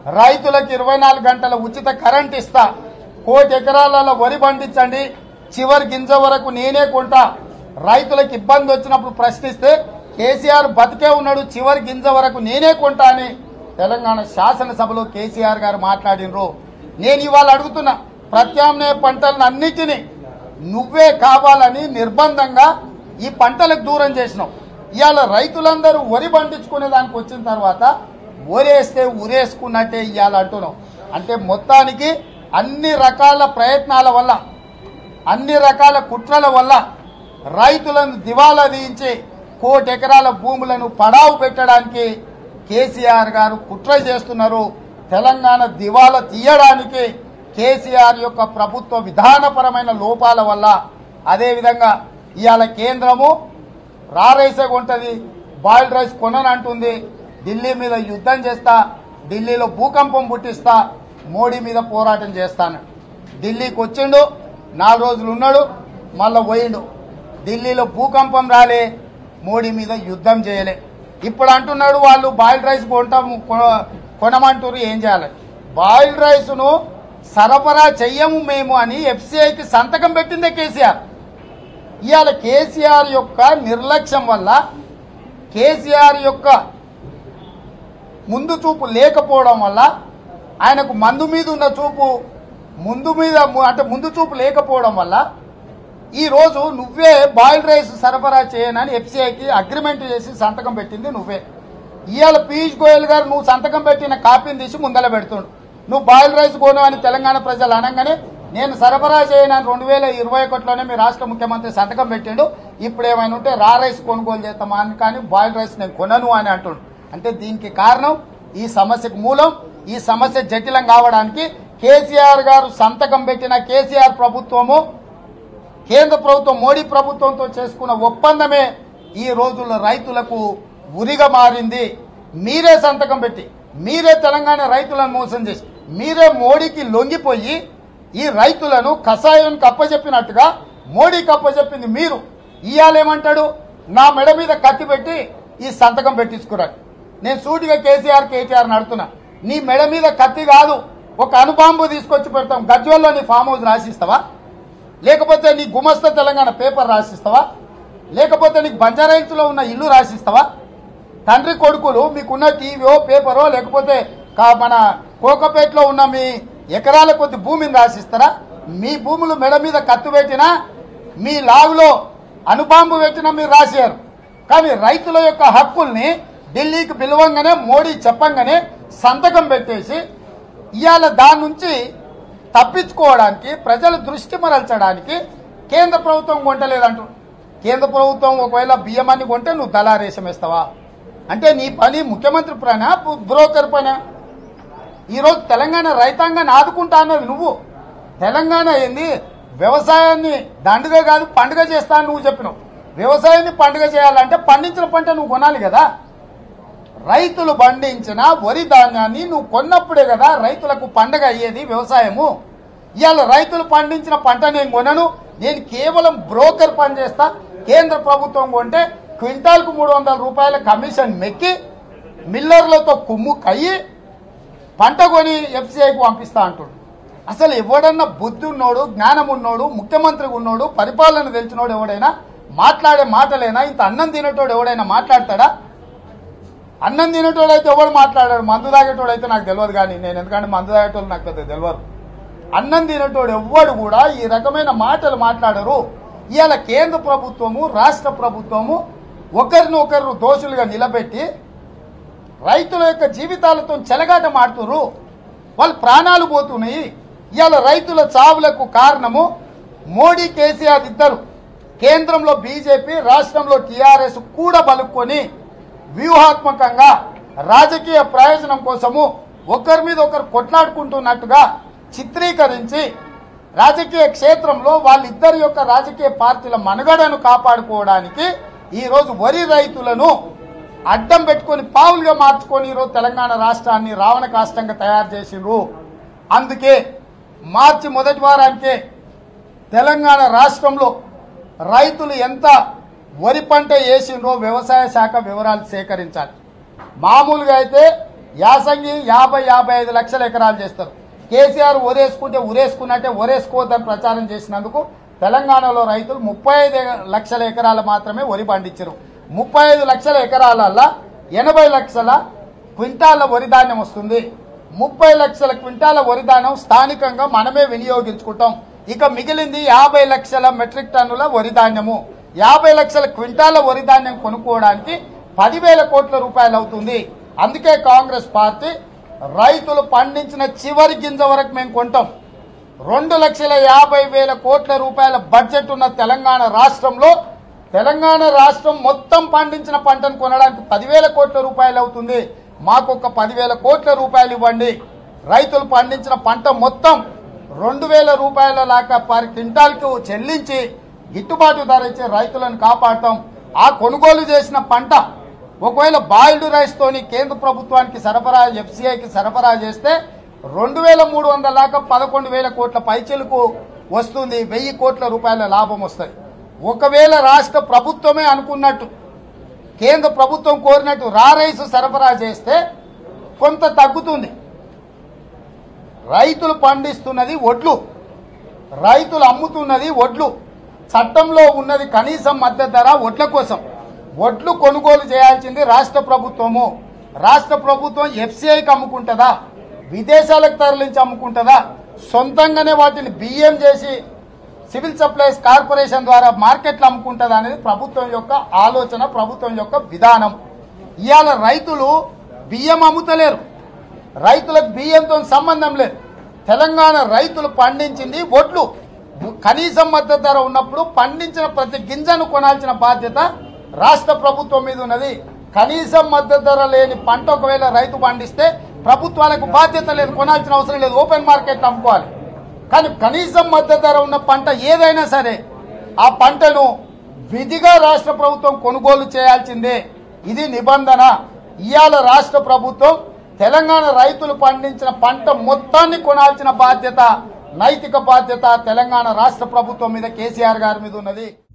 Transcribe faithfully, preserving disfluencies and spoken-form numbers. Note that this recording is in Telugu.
రైతులకు ఇరవై నాలుగు గంటల ఉచిత కరెంట్ ఇస్తా, కోటి ఎకరాలలో వరి పండించండి, చివరి గింజ వరకు నేనే కొంటా. రైతులకు ఇబ్బంది వచ్చినప్పుడు ప్రశ్నిస్తే కేసీఆర్ బతికే ఉన్నాడు, చివరి గింజ వరకు నేనే కొంటా అని తెలంగాణ శాసనసభలో కేసీఆర్ గారు మాట్లాడినరు. నేను ఇవాళ అడుగుతున్నా, ప్రత్యామ్నాయ పంటలను అన్నిటినీ నువ్వే కావాలని నిర్బంధంగా ఈ పంటలకు దూరం చేసినావు. ఇవాళ రైతులందరూ వరి పండించుకునే దానికి వచ్చిన తర్వాత ఒరేస్తే ఉరేసుకున్నట్టే ఇవాళ అంటున్నావు. అంటే మొత్తానికి అన్ని రకాల ప్రయత్నాల వల్ల, అన్ని రకాల కుట్రల వల్ల రైతులను దివాలా తీయించి కోటి ఎకరాల భూములను పడావు పెట్టడానికి కేసీఆర్ గారు కుట్ర చేస్తున్నారు. తెలంగాణ దివాలా తీయడానికి కేసీఆర్ యొక్క ప్రభుత్వ విధానపరమైన లోపాల వల్ల, అదేవిధంగా ఇవాళ కేంద్రము రా రైసే కొంటది, బాయిల్డ్ రైస్ కొననంటుంది, ఢిల్లీ మీద యుద్ధం చేస్తా, ఢిల్లీలో భూకంపం పుట్టిస్తా, మోడీ మీద పోరాటం చేస్తాను. ఢిల్లీకి వచ్చిండు, నాలుగు రోజులు ఉన్నాడు, మళ్ళా పోయిండు. ఢిల్లీలో భూకంపం రాలే, మోడీ మీద యుద్ధం చేయలే. ఇప్పుడు అంటున్నాడు వాళ్ళు బాయిల్డ్ రైస్ కొంటాం కొనమంటారు, ఏం చేయాలి? బాయిల్డ్ రైస్ను సరఫరా చెయ్యము మేము అని ఎఫ్సీఐకి సంతకం పెట్టిందే కేసీఆర్. ఇవాళ కేసీఆర్ యొక్క నిర్లక్ష్యం వల్ల, కేసీఆర్ యొక్క ముందు చూపు లేకపోవడం వల్ల, ఆయనకు మందు మీద ఉన్న చూపు ముందు మీద అంటే ముందు చూపు లేకపోవడం వల్ల ఈరోజు నువ్వే బాయిల్డ్ రైస్ సరఫరా చేయనని ఎఫ్సీఐకి అగ్రిమెంట్ చేసి సంతకం పెట్టింది నువ్వే. ఇవాళ పీయూష్ గోయల్ గారు నువ్వు సంతకం పెట్టిన కాపీని తీసి ముందల పెడుతుండు. నువ్వు బాయిల్డ్ రైస్ కొను అని తెలంగాణ ప్రజలు అనగానే నేను సరఫరా చేయనని రెండు వేల ఇరవై ఒకటిలోనే మీ రాష్ట్ర ముఖ్యమంత్రి సంతకం పెట్టిండు. ఇప్పుడు ఏమైనా ఉంటే రా రైస్ కొనుగోలు చేస్తామా అని, కానీ బాయిల్డ్ రైస్ నేను కొనను అని అంటుండు. అంటే దీనికి కారణం, ఈ సమస్యకు మూలం, ఈ సమస్య జటిలం కావడానికి కేసీఆర్ గారు సంతకం పెట్టిన కేసీఆర్ ప్రభుత్వము కేంద్ర ప్రభుత్వం మోడీ ప్రభుత్వంతో చేసుకున్న ఒప్పందమే ఈ రోజుల్లో రైతులకు ఉరిగా మారింది. మీరే సంతకం పెట్టి, మీరే తెలంగాణ రైతులను మోసం చేసి, మీరే మోడీకి లొంగిపోయి ఈ రైతులను కషాయానికి అప్పచెప్పినట్టుగా మోడీకి అప్పచెప్పింది మీరు. ఇయ్యాలేమంటాడు, నా మెడ మీద కత్తి పెట్టి ఈ సంతకం పెట్టించుకున్నాడు. నేను సూటిగా కేసీఆర్ కేటీఆర్ నడుతున్నా, నీ మెడ మీద కత్తి కాదు, ఒక అణుబాంబు తీసుకొచ్చి పెడతాం, గజ్వల్లో నీ ఫామ్ హౌస్ రాసిస్తావా? లేకపోతే నీ గుమస్తా తెలంగాణ పేపర్ రాసిస్తావా? లేకపోతే నీకు బంజారాహిల్స్లో ఉన్న ఇల్లు రాసిస్తావా? తండ్రి కొడుకులు మీకున్న టీవీయో పేపరో లేకపోతే మన కోకపేటలో ఉన్న మీ ఎకరాల కొద్ది భూమిని రాసిస్తారా? మీ భూములు మెడ మీద కత్తి పెట్టినా, మీ లాగులో అణుబాంబు పెట్టినా మీరు రాశారు. కానీ రైతుల యొక్క హక్కుల్ని ఢిల్లీకి పిలవంగానే, మోడీ చెప్పంగానే సంతకం పెట్టేసి ఇవాళ దాని నుంచి తప్పించుకోవడానికి, ప్రజల దృష్టి మరల్చడానికి కేంద్ర ప్రభుత్వం కొంటలేదంటూ. కేంద్ర ప్రభుత్వం ఒకవేళ బియ్యమాన్ని కొంటే నువ్వు దళారేషం వేస్తావా? అంటే నీ పని ముఖ్యమంత్రి పనా, బ్రోకర్ పనా? ఈరోజు తెలంగాణ రైతాంగాన్ని ఆదుకుంటా అన్నది నువ్వు. తెలంగాణ ఏంది, వ్యవసాయాన్ని దండుగ కాదు పండుగ చేస్తా అని నువ్వు చెప్పినావు. వ్యవసాయాన్ని పండుగ చేయాలంటే పండించిన పంట నువ్వు కొనాలి కదా. రైతులు పండించిన వరి ధాన్యాన్ని నువ్వు కొన్నప్పుడే కదా రైతులకు పండగ అయ్యేది వ్యవసాయము. ఇవాళ రైతులు పండించిన పంట నేను కొనను, నేను కేవలం బ్రోకర్ పని చేస్తా. కేంద్ర ప్రభుత్వం కొంటే క్వింటాల్కు మూడు వందల రూపాయల కమిషన్ మెక్కి మిల్లర్లతో కుమ్ము కయ్యి పంట కొని ఎఫ్సీఐకి పంపిస్తా అంటాడు. అసలు ఎవడన్నా బుద్ధి ఉన్నోడు, జ్ఞానం ఉన్నోడు, ముఖ్యమంత్రిగా ఉన్నోడు, పరిపాలన తెలిసినోడు ఎవడైనా మాట్లాడే మాటలేనా? ఇంత అన్నం తినేటోడు ఎవడైనా మాట్లాడతాడా? అన్నం తినేటోడు అయితే ఎవడు మాట్లాడాడు? మందు తాగేటోడు అయితే నాకు తెలియదు, కానీ నేను ఎందుకంటే మందు తాగేటోళ్ళు నాకు పెద్ద తెలియదు. అన్నం తినేటోడు ఎవ్వడు కూడా ఈ రకమైన మాటలు మాట్లాడరు. ఇవాళ కేంద్ర ప్రభుత్వము, రాష్ట్ర ప్రభుత్వము ఒకరిని ఒకరు దోషులుగా నిలబెట్టి రైతుల యొక్క జీవితాలతో చెలగాట మాడుతున్నారు. వాళ్ళు ప్రాణాలు పోతున్నాయి. ఇవాళ రైతుల చావులకు కారణము మోడీ, కేసీఆర్ ఇద్దరు. కేంద్రంలో బీజేపీ, రాష్ట్రంలో టీఆర్ఎస్ కూడా బలుక్కొని వ్యూహాత్మకంగా రాజకీయ ప్రయోజనం కోసము ఒకరి మీద ఒకరు కొట్లాడుకుంటున్నట్టుగా చిత్రీకరించి రాజకీయ క్షేత్రంలో వాళ్ళిద్దరి యొక్క రాజకీయ పార్టీల మనుగడను కాపాడుకోవడానికి ఈరోజు వరి రైతులను అడ్డం పెట్టుకొని పావులుగా మార్చుకొని ఈరోజు తెలంగాణ రాష్ట్రాన్ని రావణ కాష్టంగా తయారు చేసిండ్రు. అందుకే మార్చి మొదటి వారానికే తెలంగాణ రాష్ట్రంలో రైతులు ఎంత వరి పంట వేసిండ్రో వ్యవసాయ శాఖ వివరాలు సేకరించాలి. మామూలుగా అయితే యాసంగి యాభై యాభై ఐదు లక్షల ఎకరాలు చేస్తారు. కేసీఆర్ ఒరేసుకుంటే ఉరేసుకున్నట్టే ఒరేసుకోవద్దని ప్రచారం చేసినందుకు తెలంగాణలో రైతులు ముప్పై ఐదు లక్షల ఎకరాలు మాత్రమే వరి పండించారు. ముప్పై ఐదు లక్షల ఎకరాలల్లా ఎనభై లక్షల క్వింటాల వరి ధాన్యం వస్తుంది. ముప్పై లక్షల క్వింటాల వరి ధాన్యం స్థానికంగా మనమే వినియోగించుకుంటాం. ఇక మిగిలింది యాభై లక్షల మెట్రిక్ టన్నుల వరి ధాన్యము. యాభై లక్షల క్వింటాల వరి ధాన్యం కొనుక్కోవడానికి పదివేల కోట్ల రూపాయలు అవుతుంది. అందుకే కాంగ్రెస్ పార్టీ రైతులు పండించిన చివరి గింజ వరకు మేము కొంటాం. రెండు లక్షల యాభై వేల కోట్ల రూపాయల బడ్జెట్ ఉన్న తెలంగాణ రాష్ట్రంలో తెలంగాణ రాష్ట్రం మొత్తం పండించిన పంటను కొనడానికి పదివేల కోట్ల రూపాయలు అవుతుంది. మాకు ఒక పదివేల కోట్ల రూపాయలు ఇవ్వండి. రైతులు పండించిన పంట మొత్తం రెండు వేల రూపాయల లాగా పర్ క్వింటాల్కు చెల్లించి గిట్టుబాటు ధర ఇచ్చే రైతులను కాపాడతాం. ఆ కొనుగోలు చేసిన పంట ఒకవేళ బాయిల్డ్ రైస్ తోని కేంద్ర ప్రభుత్వానికి సరఫరా ఎఫ్సీఐకి సరఫరా చేస్తే రెండు వేల మూడు వందల దాకా పదకొండు వేల కోట్ల పైచలకు వస్తుంది. వెయ్యి కోట్ల రూపాయల లాభం వస్తుంది. ఒకవేళ రాష్ట్ర ప్రభుత్వమే అనుకున్నట్టు కేంద్ర ప్రభుత్వం కోరినట్టు రా రైస్ సరఫరా చేస్తే కొంత తగ్గుతుంది. రైతులు పండిస్తున్నది ఒడ్లు, రైతులు అమ్ముతున్నది ఒడ్లు. చట్టంలో ఉన్నది కనీసం మద్దతు ధర ఒడ్ల కోసం. ఒడ్లు కొనుగోలు చేయాల్సింది రాష్ట్ర ప్రభుత్వము. రాష్ట్ర ప్రభుత్వం ఎఫ్సీఐకి అమ్ముకుంటుందా, విదేశాలకు తరలించి అమ్ముకుంటుందా, సొంతంగానే వాటిని బియ్యం చేసి సివిల్ సప్లైస్ కార్పొరేషన్ ద్వారా మార్కెట్లు అమ్ముకుంటుందా అనేది ప్రభుత్వం యొక్క ఆలోచన, ప్రభుత్వం యొక్క విధానం. ఇవాళ రైతులు బియ్యం అమ్ముతలేరు. రైతులకు బియ్యంతో సంబంధం లేదు. తెలంగాణ రైతులు పండించింది ఒడ్లు. కనీసం మద్దతు ధర ఉన్నప్పుడు పండించిన ప్రతి గింజను కొనాల్సిన బాధ్యత రాష్ట్ర ప్రభుత్వం మీద ఉన్నది. కనీసం మద్దతు ధర లేని పంట ఒకవేళ రైతు పండిస్తే ప్రభుత్వాలకు బాధ్యత లేదు, కొనాల్సిన అవసరం లేదు, ఓపెన్ మార్కెట్ అమ్ముకోవాలి. కానీ కనీసం మద్దతు ధర ఉన్న పంట ఏదైనా సరే ఆ పంటను విధిగా రాష్ట్ర ప్రభుత్వం కొనుగోలు చేయాల్సిందే. ఇది నిబంధన. ఇవాళ రాష్ట్ర ప్రభుత్వం తెలంగాణ రైతులు పండించిన పంట మొత్తాన్ని కొనాల్సిన బాధ్యత, నైతిక బాధ్యత తెలంగాణ రాష్ట్ర ప్రభుత్వం మీద, కేసీఆర్ గారి మీద ఉన్నది.